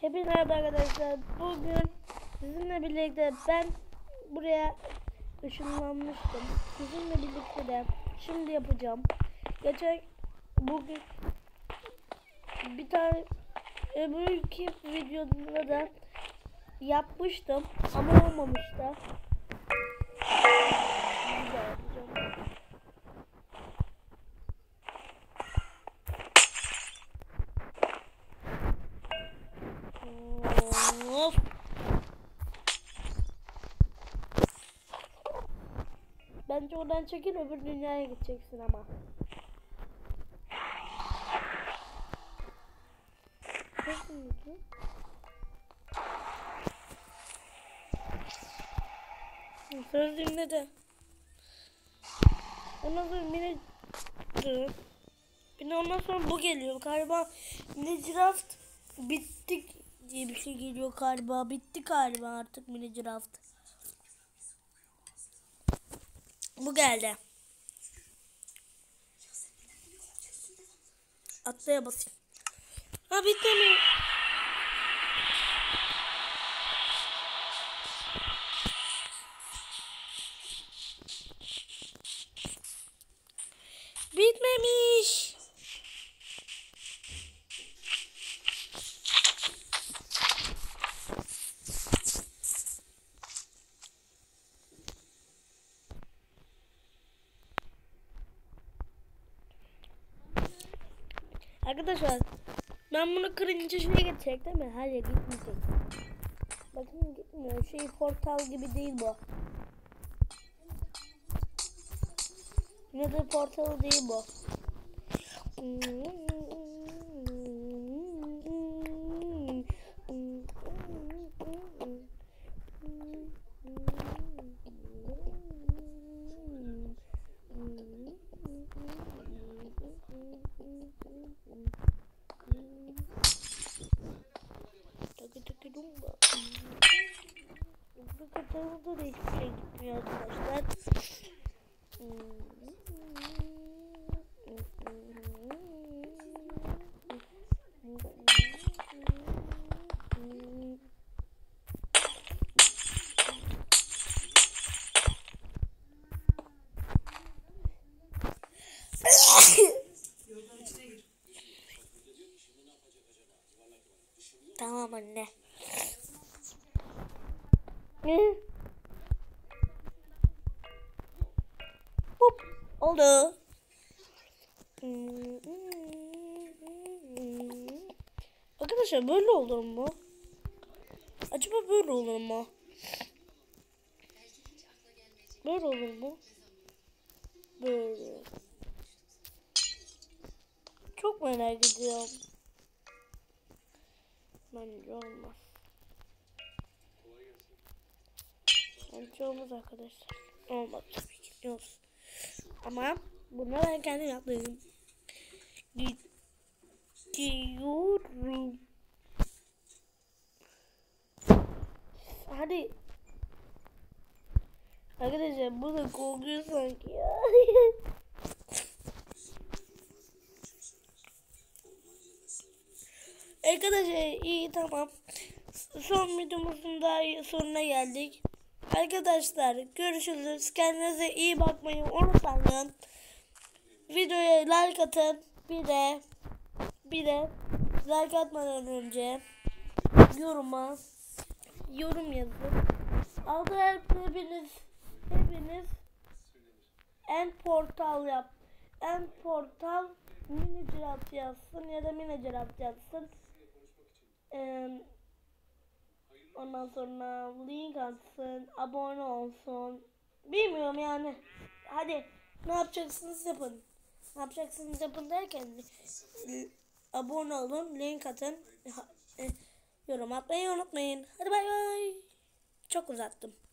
Hepinize merhaba arkadaşlar. Bugün sizinle birlikte ben buraya ışınlanmıştım. Sizinle birlikte de şimdi yapacağım. Bugün bir tane öbürki videoda da yapmıştım ama olmamıştı. Of. Bence oradan çekil, öbür dünyaya gideceksin ama. Sözlüğümde de. Ondan sonra ondan sonra bu geliyor galiba. Minecraft bittik diye bir şey geliyor galiba. Bitti galiba artık Minecraft. Bu geldi. Atlaya basayım. Ha bitti mi? Bitmemiş. Arkadaşlar ben bunu kırınca şuraya gidecek değil mi? Hayır, gitmeyecek. Bakın gitmiyor. Portal gibi değil bu. Nether portalı değil bu. Bu portalda da hiçbir şey gitmiyor arkadaşlar. Tamam anne. Hop oldu. Arkadaşlar böyle olur mu? Acaba böyle olur mu? Böyle olur mu? Böyle. Çok merak ediyorum. Bence olmaz. Bence olmaz arkadaşlar. Olmaz tabii ki. Yok. Ama bunu ben kendim yaptım. Gidiyorum. Hadi. Arkadaşlar bu da korkuyor sanki ya. Arkadaşlar iyi, tamam. Son videomuzun da sonuna geldik. Arkadaşlar görüşürüz. Kendinize iyi bakmayı unutmayın. Videoya like atın. Bir de like atmadan önce yorum yazın. Altına hepiniz en portal Minecraft yazsın ya da Minecraft yazsın. Ondan sonra link atsın, abone olsun. Bilmiyorum yani. Hadi ne yapacaksınız yapın. Ne yapacaksınız yapın derken abone olun, link atın, yorum atmayı unutmayın. Hadi bay bay. Çok uzattım.